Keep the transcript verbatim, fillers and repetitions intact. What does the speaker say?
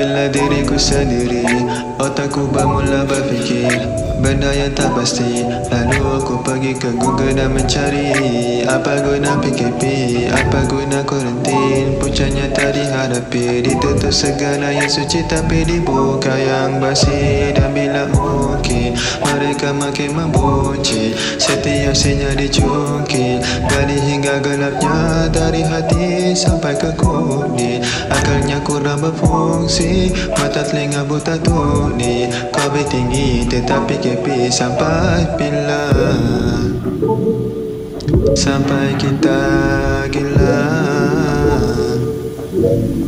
Apabila diriku sendiri, otakku bermula berfikir benda yang tak pasti. Lalu aku pergi ke Google dan mencari apa guna P K P, apa guna kuarantin. Puncanya tak dihadapi, ditutup segala yang suci tapi dibuka yang basi. Dan bila mungkin mereka makin membuncit, setiap sinyal dicungkil, gali hingga gelapnya dari hati sampai ke kulit. Akalnya kurang berfungsi, mata telinga buta tuli. Covid tinggi tetapi K P sampai bila? Sampai kita gila.